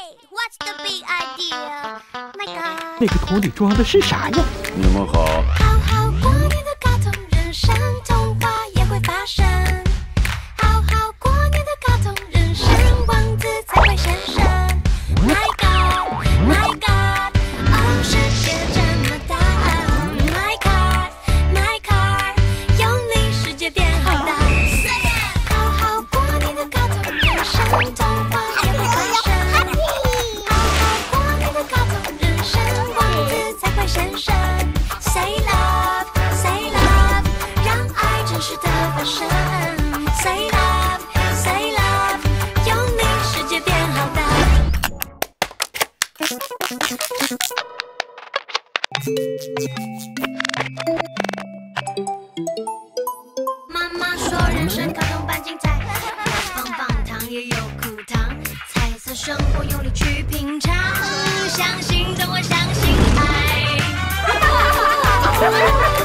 What's the big idea? My God！ 那个桶里装的是啥呀？ 你们好。 好好过年的卡通人生，童话也会发生。好好过年的卡通人生，王子才会现身。My God, My God， 哦，世界这么大。My God, My God， 有你世界变好大。好好过年的卡通人生，童话也会发生。好好过年的卡通人生，王子才会现身。Say love, say love， 让爱真实的发生。Say love, say love， 有你世界变好大。妈妈说人生卡通般精彩，棒棒糖也有苦糖，彩色生活用力去品尝，相信总会相信爱。